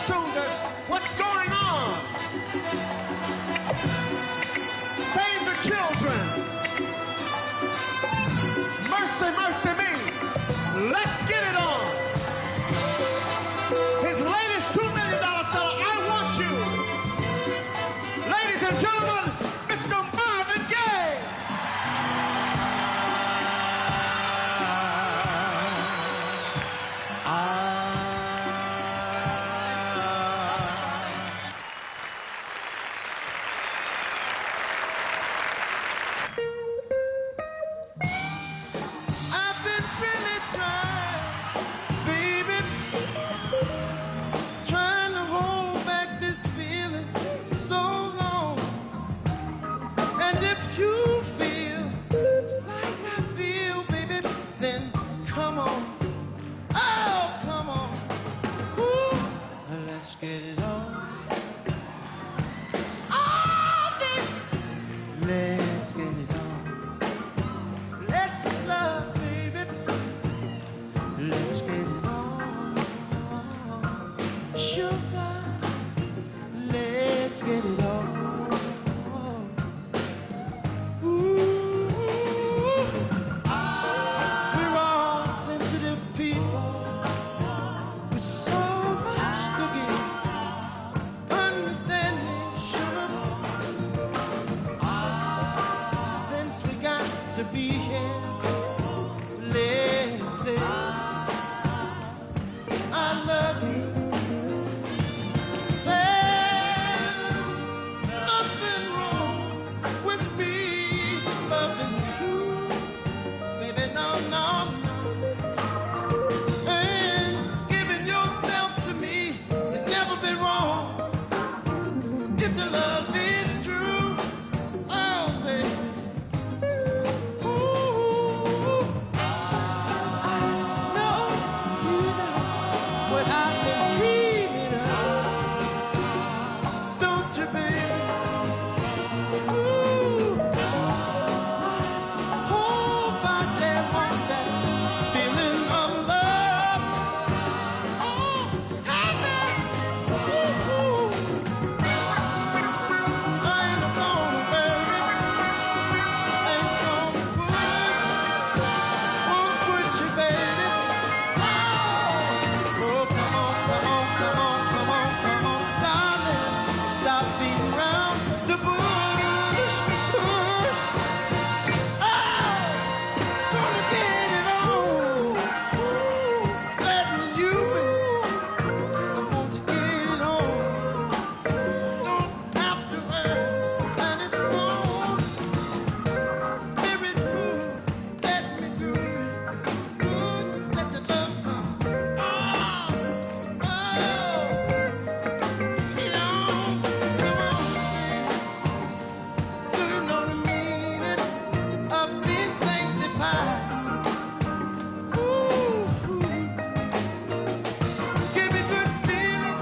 tuned us. What's going on? Save the children. Mercy, mercy me. Let's get it on. His latest $2 million seller, I Want You. Ladies and gentlemen, Mr. Marvin Gaye. I've been really trying, baby, trying to hold back this feeling so long. And if you feel like I feel, baby, then come on. Oh, come on. Ooh, let's get it on. Oh, baby, let's get it on. Let's love, baby. Let's get it on. Sugar, let's get it on. Ooh, we're all sensitive people with so much to give. Understand me, sugar. Since we got to be here, let's say I love you. There's nothing wrong with me loving you, baby. No, no, no. And giving yourself to me can never be wrong if the love is true. Oh, baby. Ooh, I know you know what I've been dreaming of, don't you, baby? Ooh, hope I dare want that feeling of love. Oh, happy. Ooh, I ain't gonna worry, ain't gonna won't put you, baby. Oh, come on, come on, come on, come on, come on, darling. Stop beating around the bush. Oh, gonna get it on. Letting you in. I want to get it on. Don't have to worry, and it's gone. Spirit move, let me do it. Good, let your love come. Oh, get on, come on. Do you know the meaning of being sanctified? Ooh, give me good feeling,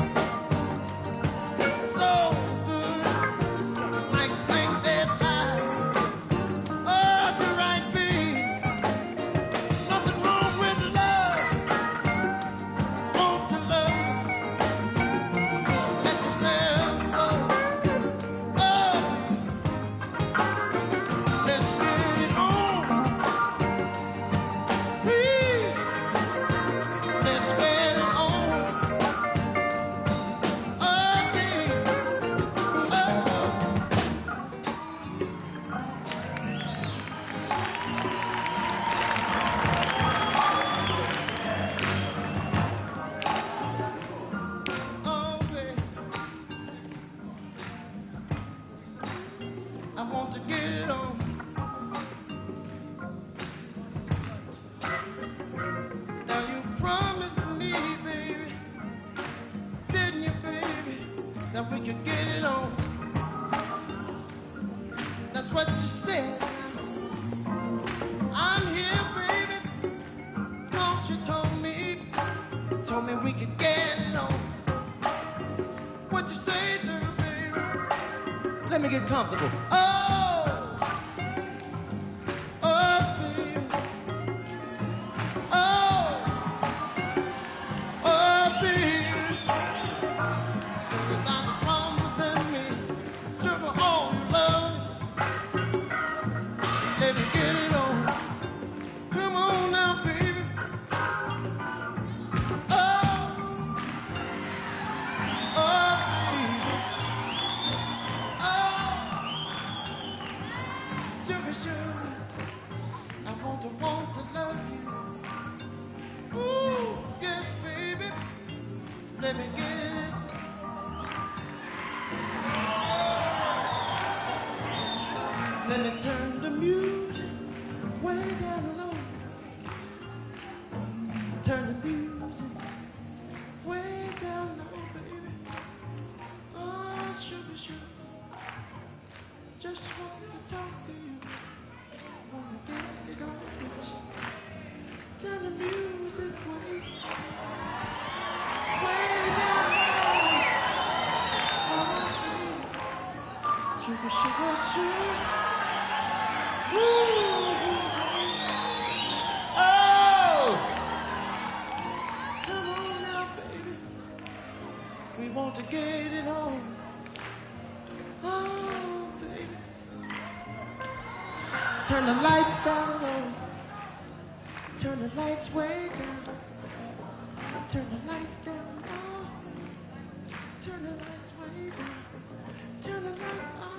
so good, like sanctified. Oh, the right beat. Nothing wrong with love. Want to love. Let yourself go. Oh, let's get it on. Please, let's get it on. Oh, baby. Oh. Oh, baby, I want to get it on. Now you promised me, baby, didn't you, baby, that we could get it on? That's what you said. I'm here, baby. Don't you told me we could get it on. What you say, little baby? Let me get comfortable. Oh, oh, baby. Oh, oh, baby. Let me turn the music way down low. Turn the music way down low, baby. Oh, sugar, sugar. Just want to talk to you. Wanna get it on with you. Turn the music way down low. Oh, baby. Sugar, sugar, sugar. Ooh. Oh! Come on now, baby. We want to get it on. Oh, baby. Turn the lights down low. Turn the lights way down. Turn the lights down low. Turn the lights way down. Turn the lights on.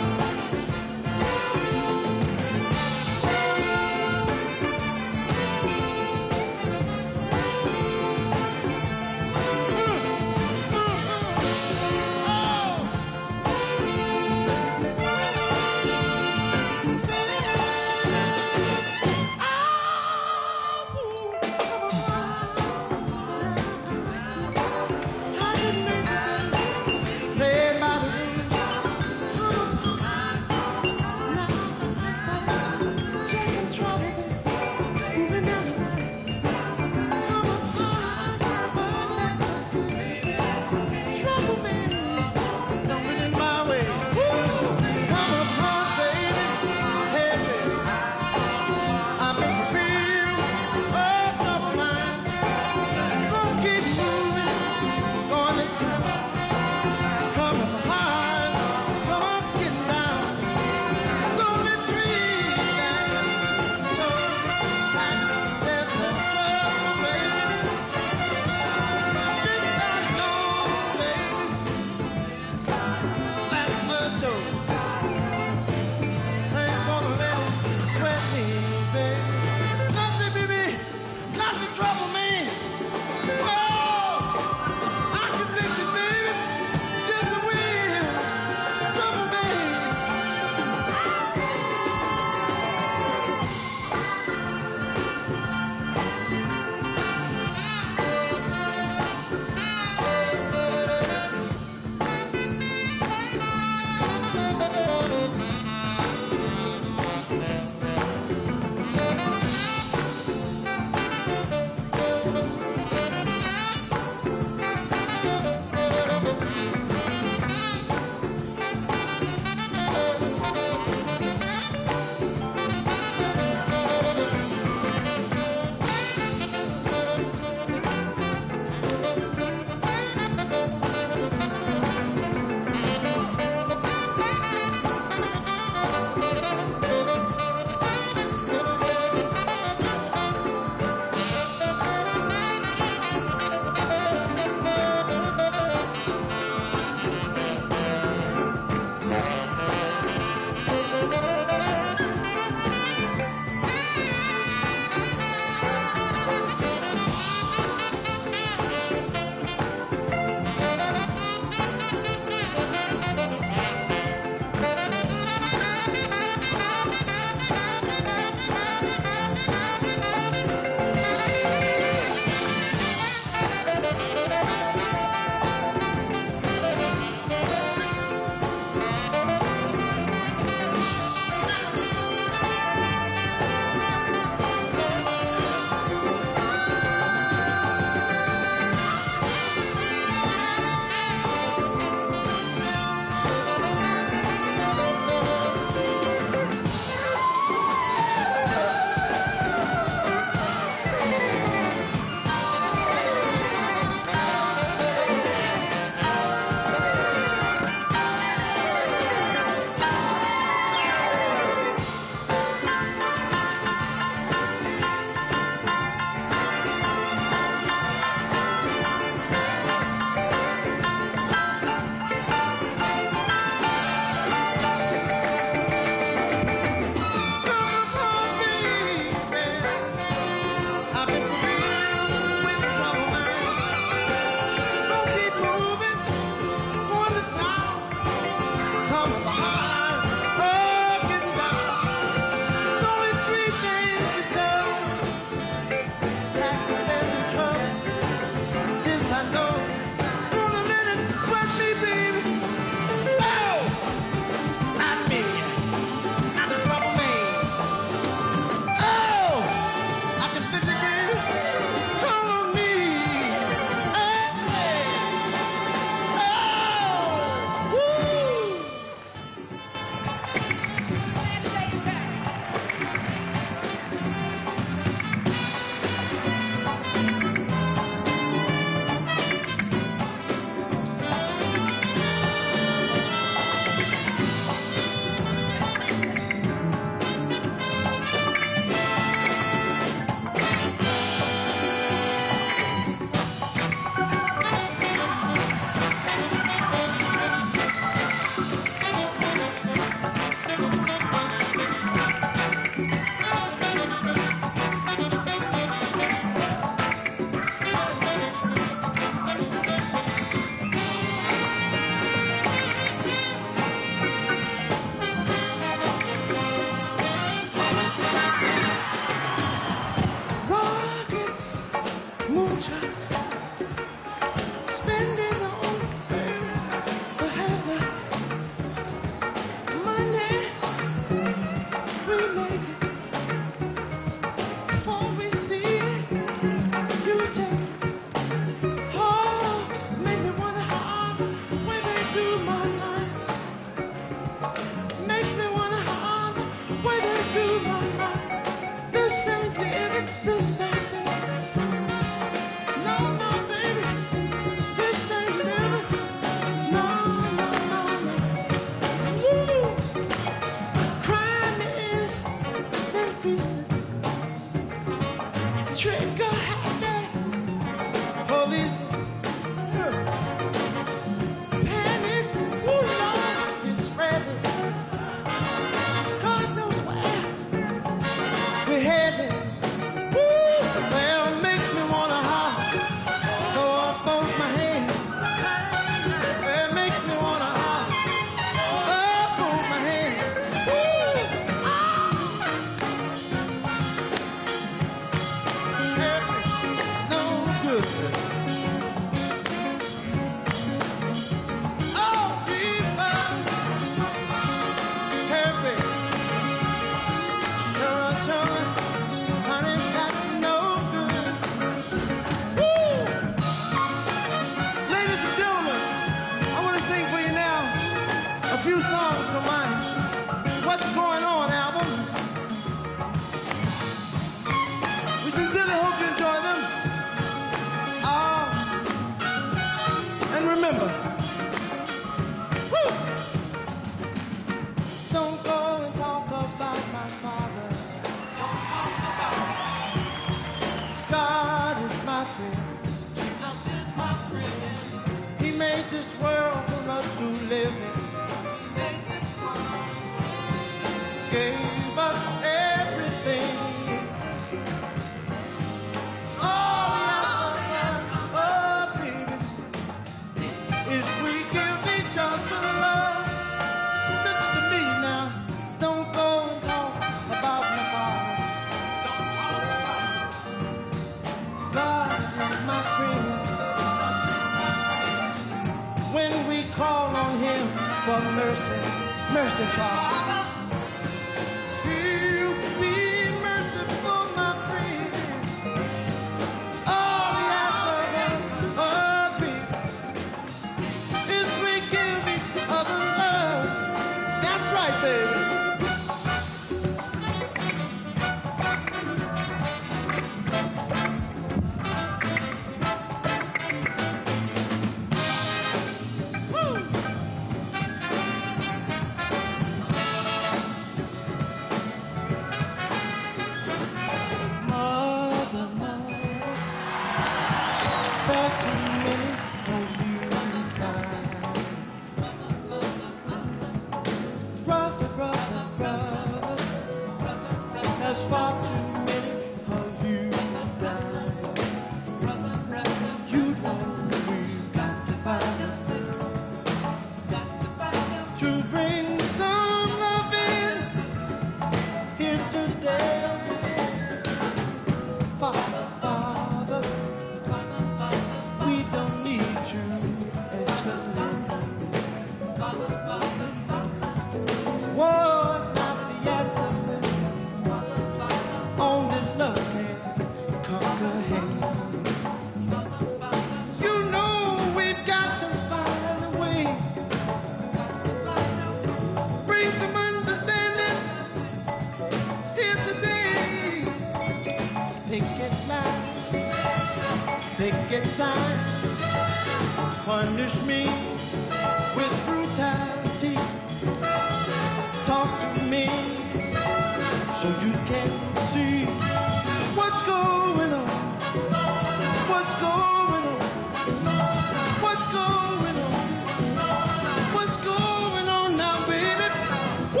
punish me with brutality. Talk to me so you can see what's going on. What's going on? What's going on? What's going on now, baby? Woo!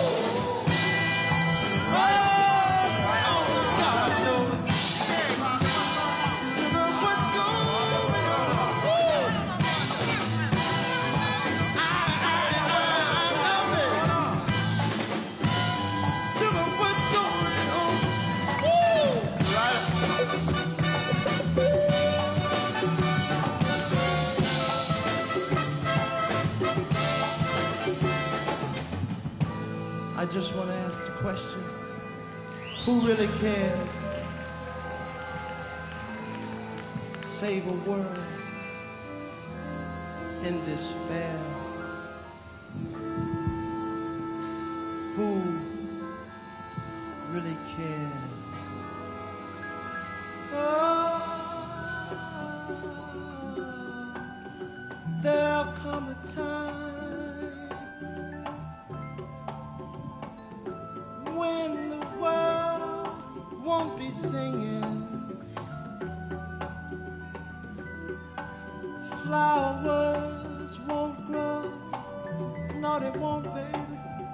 Oh, God knows. What's going on? Woo! I love it. What's going on? Woo! I just want to ask the question, who really cares? Save a world in despair. Who really cares? Oh, there'll come a time when the world won't be singing, flowers won't grow, no they won't, baby,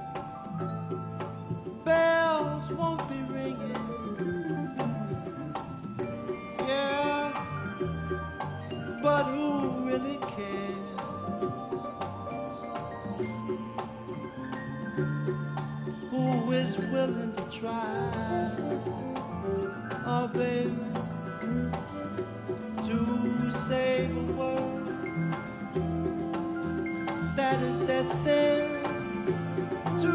bells won't be ringing, yeah, but who really cares? Who is willing to try, oh baby, to save a world that is destined to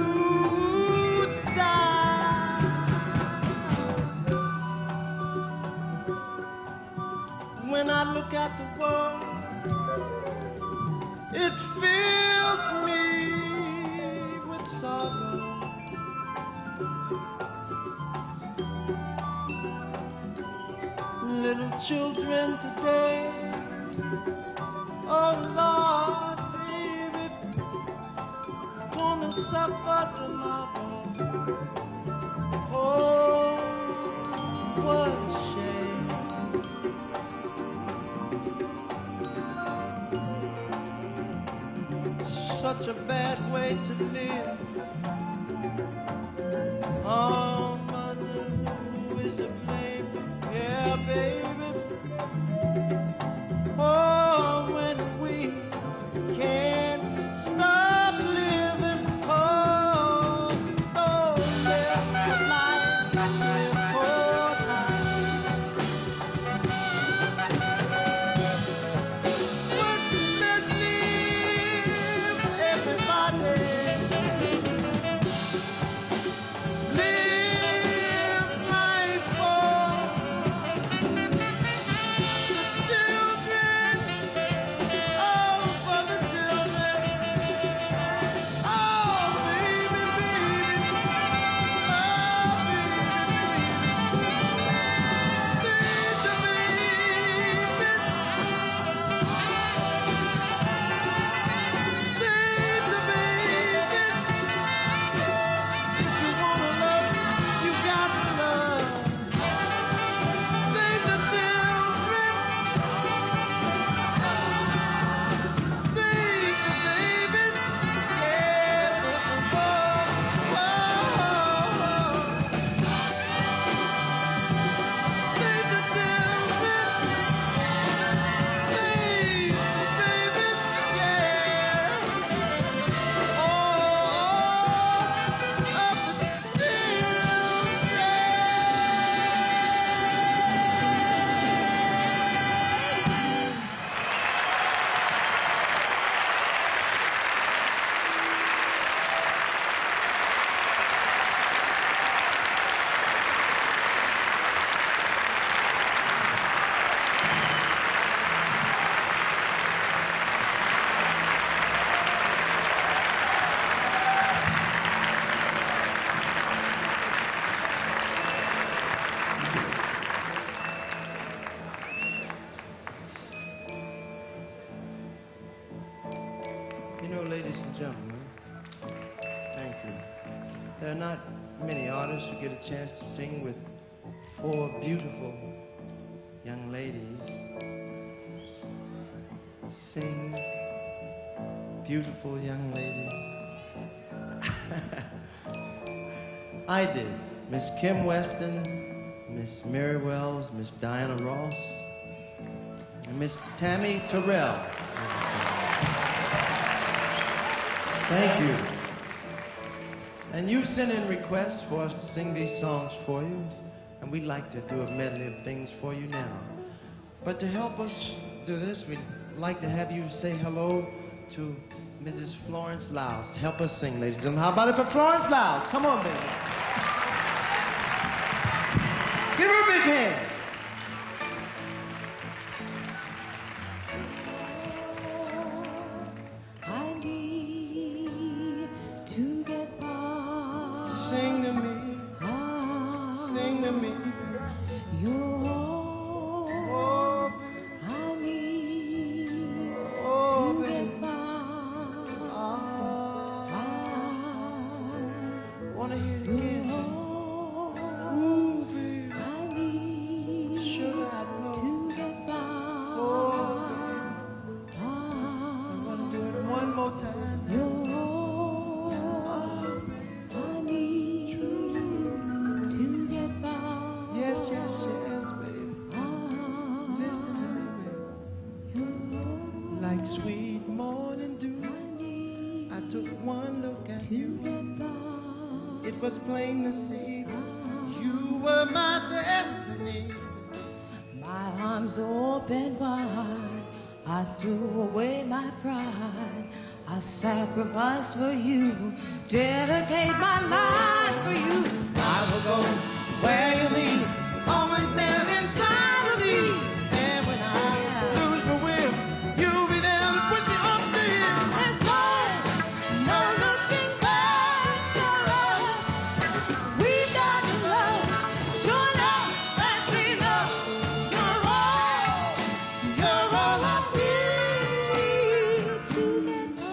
die? When I look at the world, it fills me with sorrow. Little children today, oh Lord, baby, gonna suffer tomorrow. Oh, what a shame. Such a bad way to live. Oh, mother, who is to blame? Yeah, baby. Oh, when we can't stop living. Oh, oh, live life, live for life. But let's live, everybody. Live. You know, ladies and gentlemen, thank you. There are not many artists who get a chance to sing with 4 beautiful young ladies. Sing, beautiful young ladies. I did. Miss Kim Weston, Miss Mary Wells, Miss Diana Ross, and Miss Tammi Terrell. Thank you. And you sent in requests for us to sing these songs for you, and we'd like to do a medley of things for you now. But to help us do this, we'd like to have you say hello to Mrs. Florence Lyles. Help us sing, ladies and gentlemen. How about it for Florence Lyles? Come on, baby. Give her a big hand. Sing to me, sing to me. Oh, baby. I need Oh, to baby. get by. Wanna hear it again? Ooh, baby. I need Should I know? to get by. Oh, baby. I'm gonna do it one more time. Oh, baby. I need to get by. Yes, yes, yes, baby. Listen to me, baby. Like sweet morning dew, I took one look at to you. get by. It was plain to see you were my destiny. My arms open wide, I threw away my pride. I sacrificed for you, dedicate my life for you. I will go where you lead, always there inside of me. And when I lose my will, you'll be there to push me up the hill. And so, no looking back for us. We got to love, sure enough, that's enough. You're all I need to get by.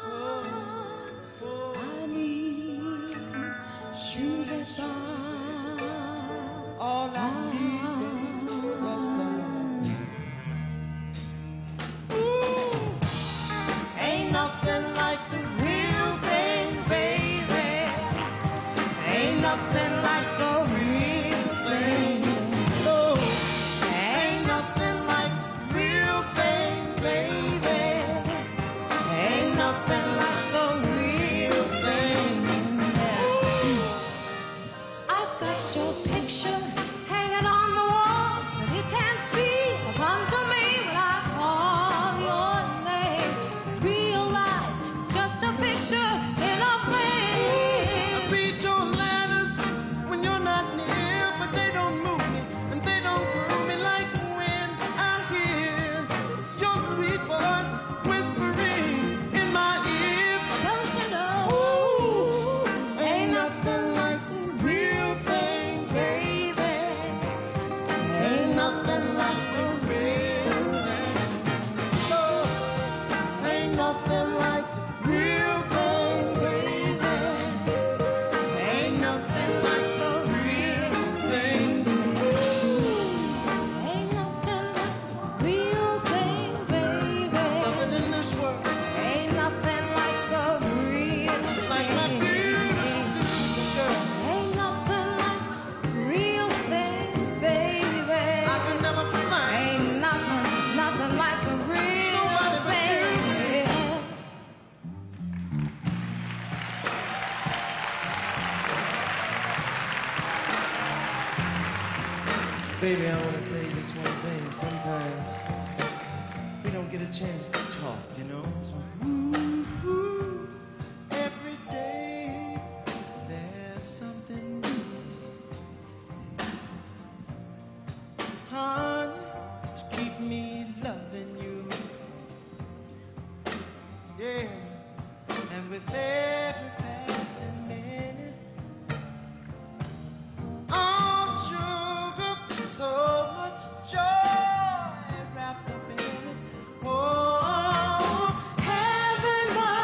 I need to get by. All I need, baby, that's love. Ooh, ain't nothing like the real thing, baby. Ain't nothing like the real thing. Oh, ain't nothing like the real thing, baby. Ain't nothing like the real thing. I've got your picture hanging on the wall, but you can't see or come to me when I call your name. Real life, just a picture in a frame. Read your letters when you're not near, but they don't move me and they don't groove me like when I hear your sweet voice whispering in my ear. Don't you know? Ain't nothing like the real thing, baby. Ain't nothing like the real thing. Oh, ain't nothing like the real thing, baby. Ain't nothing like the real thing. Ain't nothing like the real thing, baby. Nothing in this world Ain't nothing like the real like my thing. beautiful girl. Ain't nothing like the real thing, baby. I can never find Ain't nothing like the real Nobody but thing. Baby, I want to tell you this one thing. Sometimes we don't get a chance to talk, you know? So, every day there's something new. Honey, to keep me loving you. Yeah. And with every passing minute, oh, sugar, so much joy wrapped up in it. Oh, Heaven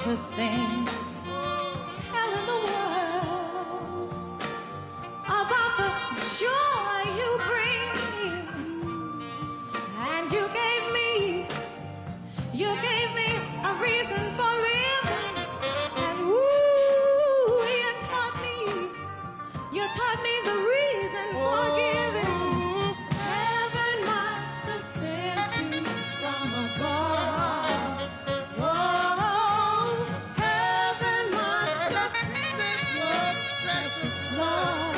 to sing, telling the world about the joy you bring. And you gave me a reason for living. And ooh, you taught me the reason for giving. Heaven must have sent you from above. Oh, heaven must have sent your precious love.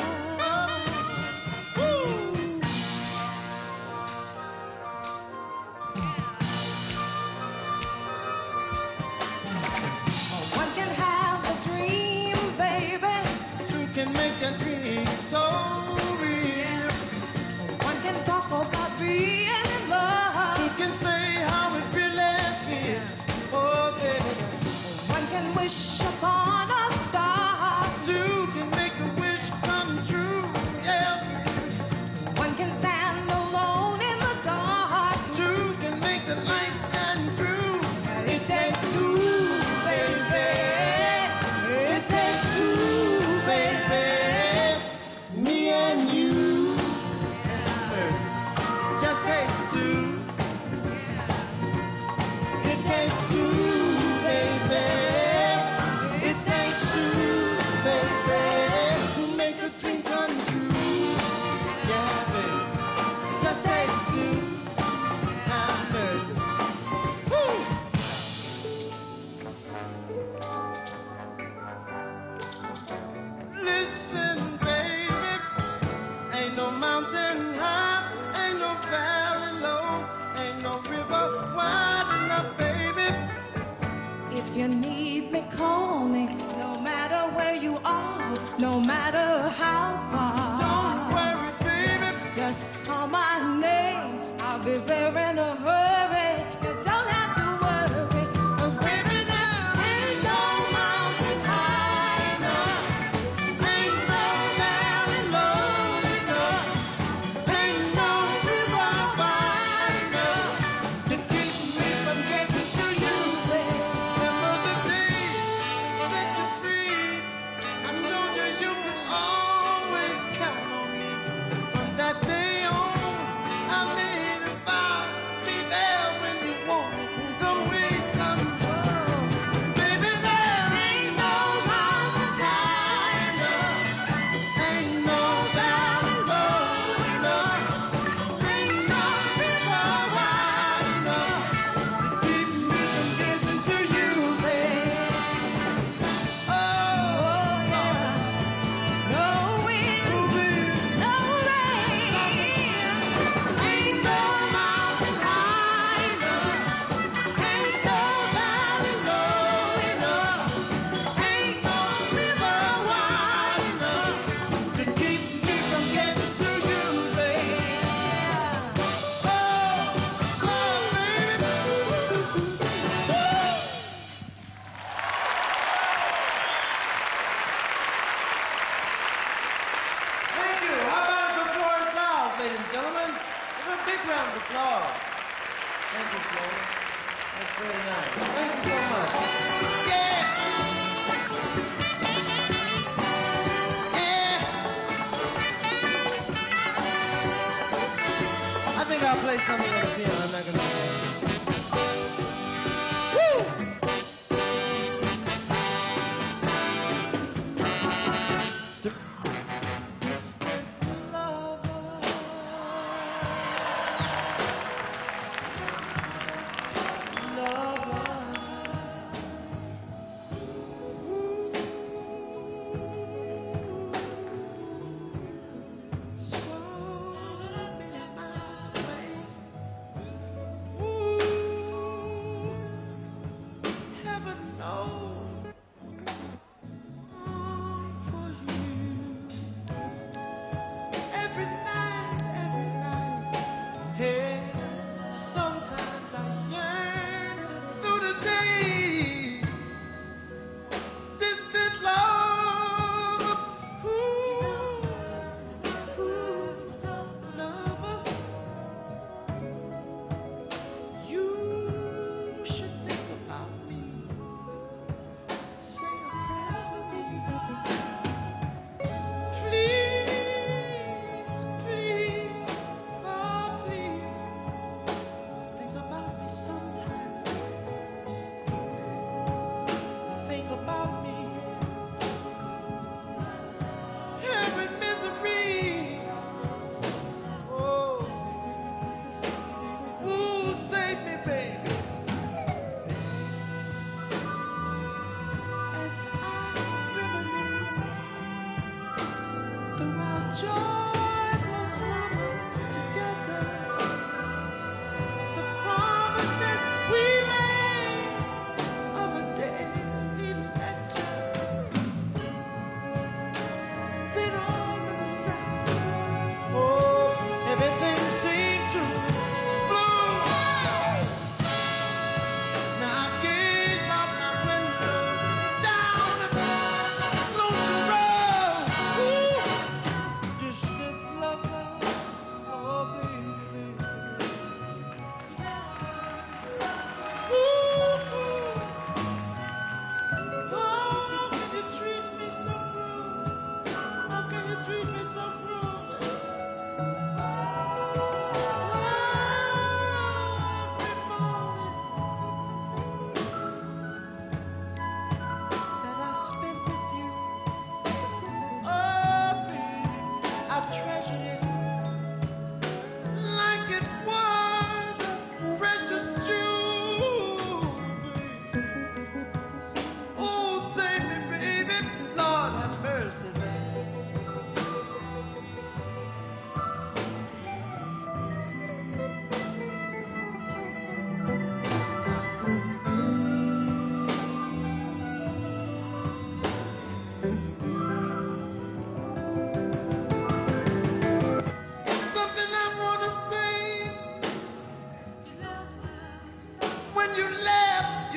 One can have a dream, baby. Two can make a dream so real. One can talk about being in love. Two can say how it really feels. Oh, baby. One can wish upon a star. Two can make a wish come true. Yeah. One can stand alone in the dark. Two can make the light shine through. It takes two, baby. It takes two, baby. Me and you. Just takes two. It takes two, baby. It takes two, baby, to make a dream come true. Yeah, baby. Just takes two. Now, baby. Woo! Listen, baby. Ain't no mountain high, ain't no valley low, ain't no river wide enough, baby. If you need me, call me. No matter where you are, no matter how far. Don't worry, baby. Just call my name. I'll be there in a hurry. You don't have to worry. 'Cause baby, there ain't no mountain high enough. Ain't no valley low enough, ain't no river wide enough to keep me from getting to you. Remember the day that you free. I know that you can always count on me. From that day on, I made a vow to be there when you want me. So we come home. Baby, there ain't no mountain high enough, ain't no valley low enough, ain't no river wide enough to keep me from getting to you, baby. Oh, yeah. No wind, no rain. Ain't no mountain high enough, ain't no valley low enough, ain't no river wide enough to keep me from getting to you, baby. Oh, baby. Thank you. How about the floor applause, ladies and gentlemen? Give a big round of applause. Thank you, Flora. That's very nice. Thank you so much. Yeah. Yeah. I think I'll play something on the piano. I'm not gonna. Woo! So many miles away.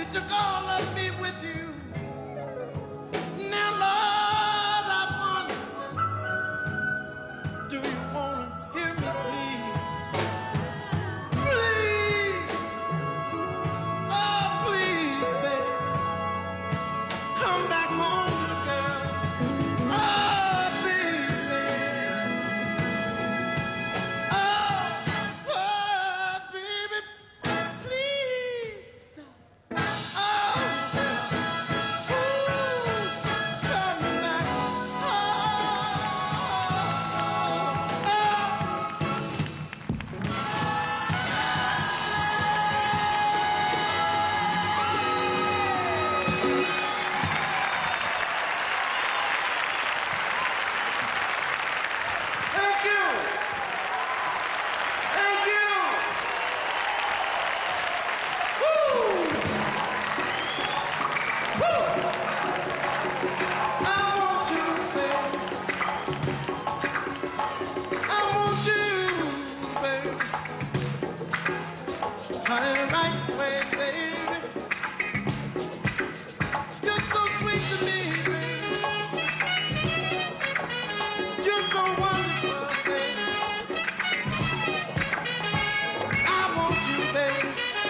took all of me with you. Now, Lord, I wonder, do you want to hear me, please? Please, oh, please, baby, come back home, girl. Oh, please, baby. Oh, baby, please. Thank you. Thank you. Woo. Woo. I want you, baby. I want you, baby. Honey, the right way, baby. You're so sweet to me, baby. You're so wonderful, baby. I want you, baby.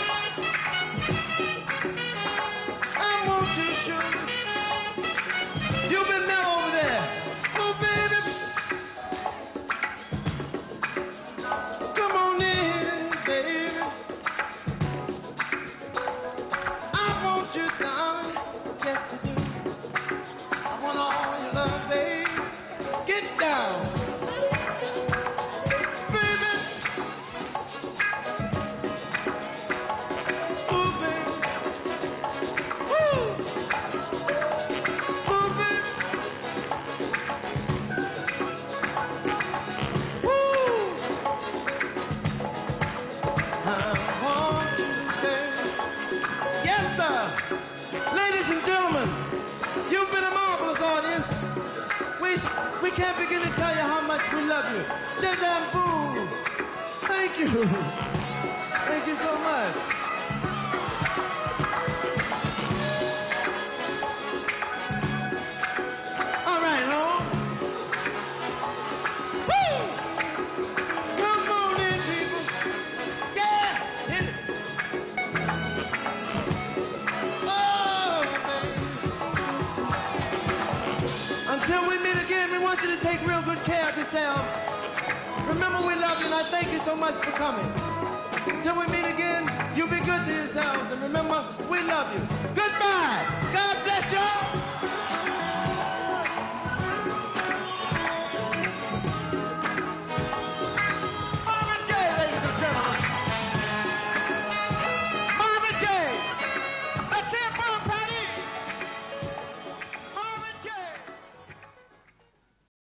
I want you, sugar. You've been mellow over there. Oh, baby. Come on in, baby. I want you, darling. Yes, you do. I want all your love, baby. Get down. Baby. Ooh, baby. Woo. Ooh, baby. Woo. I want you, baby. Yes, sir. Ladies and gentlemen, you've been a marvelous audience. We can't begin to tell you how much we love you. C'est un fool. Thank you. Thank you so much. All right, home. Woo! Come on in, people. Yeah, hit it. Oh, baby. Until we meet again, we want you to take real good care of yourselves. Remember, we love you, and I thank you so much for coming. Until we meet again, you be good to yourselves, and remember, we love you.